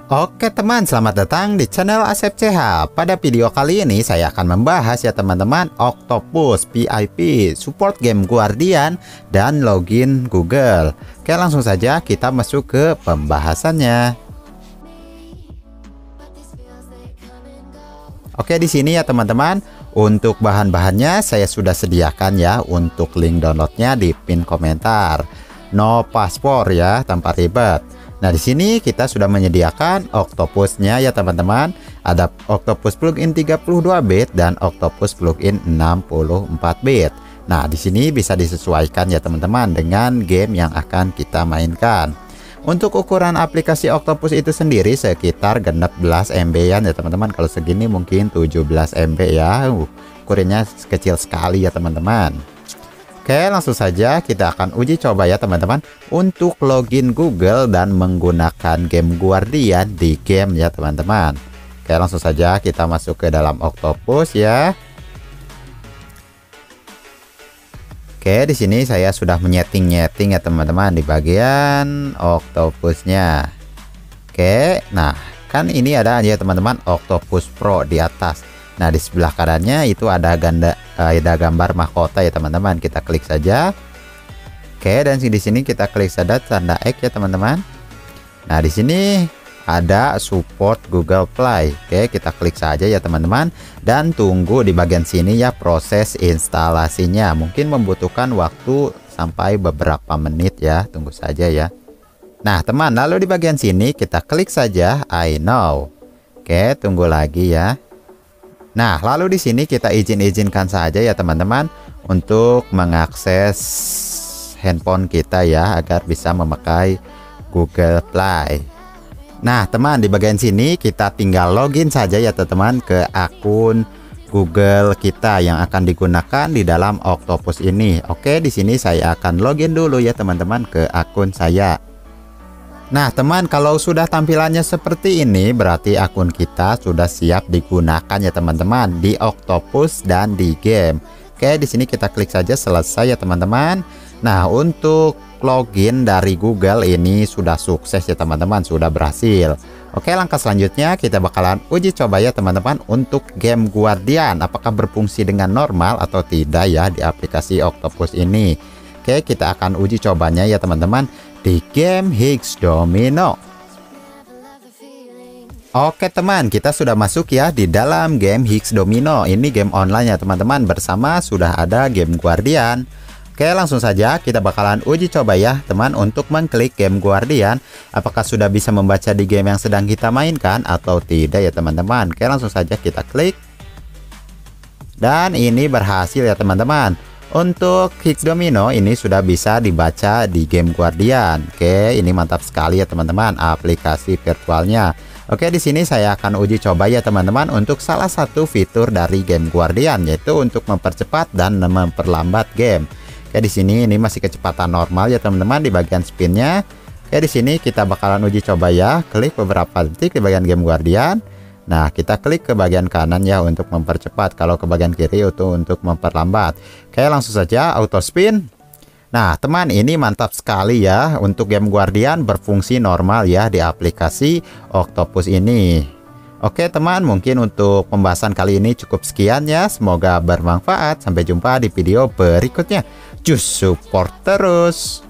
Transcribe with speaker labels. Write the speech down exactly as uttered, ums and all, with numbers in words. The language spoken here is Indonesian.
Speaker 1: Oke teman, selamat datang di channel Asep C H. Pada video kali ini saya akan membahas ya teman-teman, Octopus V I P, support game Guardian, dan login Google. Oke, langsung saja kita masuk ke pembahasannya. Oke, di sini ya teman-teman, untuk bahan-bahannya saya sudah sediakan ya untuk link downloadnya di pin komentar. No paspor ya, tanpa ribet. Nah, di sini kita sudah menyediakan Octopusnya ya teman-teman. Ada Octopus plugin tiga puluh dua bit dan Octopus plugin enam puluh empat bit. Nah, di sini bisa disesuaikan ya teman-teman dengan game yang akan kita mainkan. Untuk ukuran aplikasi Octopus itu sendiri sekitar genap belas M B-an ya teman-teman. Kalau segini mungkin tujuh belas M B ya. Uh, ukurannya kecil sekali ya teman-teman. Oke, langsung saja kita akan uji coba ya teman-teman untuk login Google dan menggunakan game Guardian di game ya teman-teman. Oke, langsung saja kita masuk ke dalam Octopus ya. Oke, di sini saya sudah menyeting-nyeting ya teman-teman di bagian Octopusnya. Oke, nah kan ini ada ya teman-teman Octopus Pro di atas. Nah, di sebelah kanannya itu ada ganda ada gambar mahkota ya teman-teman. Kita klik saja. Oke, dan di sini kita klik saja tanda X ya teman-teman. Nah, di sini ada support Google Play. Oke, kita klik saja ya teman-teman dan tunggu di bagian sini ya proses instalasinya. Mungkin membutuhkan waktu sampai beberapa menit ya. Tunggu saja ya. Nah, teman, lalu di bagian sini kita klik saja I know. Oke, tunggu lagi ya. Nah, lalu di sini kita izin-izinkan saja ya teman-teman untuk mengakses handphone kita ya agar bisa memakai Google Play. Nah, teman, di bagian sini kita tinggal login saja ya teman-teman ke akun Google kita yang akan digunakan di dalam Octopus ini. Oke, di sini saya akan login dulu ya teman-teman ke akun saya. Nah, teman, kalau sudah tampilannya seperti ini berarti akun kita sudah siap digunakan ya teman-teman di Octopus dan di game. Oke, di sini kita klik saja selesai ya teman-teman. Nah, untuk login dari Google ini sudah sukses ya teman-teman, sudah berhasil. Oke, langkah selanjutnya kita bakalan uji coba ya teman-teman untuk game Guardian apakah berfungsi dengan normal atau tidak ya di aplikasi Octopus ini. Oke, kita akan uji cobanya ya teman-teman di game Hex Domino. Oke teman, kita sudah masuk ya di dalam game Hex Domino. Ini game online ya teman-teman, bersama sudah ada game Guardian. Oke, langsung saja kita bakalan uji coba ya teman untuk mengklik game Guardian apakah sudah bisa membaca di game yang sedang kita mainkan atau tidak ya teman-teman. Oke, langsung saja kita klik. Dan ini berhasil ya teman-teman. Untuk Hex Domino ini sudah bisa dibaca di game Guardian. Oke, ini mantap sekali ya teman-teman aplikasi virtualnya. Oke, di sini saya akan uji coba ya teman-teman untuk salah satu fitur dari game Guardian, yaitu untuk mempercepat dan memperlambat game. Oke, di sini ini masih kecepatan normal ya teman-teman di bagian spinnya. Oke, di sini kita bakalan uji coba ya, klik beberapa detik di bagian game Guardian. Nah, kita klik ke bagian kanan ya untuk mempercepat, kalau ke bagian kiri itu untuk memperlambat. Oke, langsung saja auto spin. Nah, teman, ini mantap sekali ya untuk game Guardian berfungsi normal ya di aplikasi Octopus ini. Oke teman, mungkin untuk pembahasan kali ini cukup sekian ya. Semoga bermanfaat. Sampai jumpa di video berikutnya. Just support terus.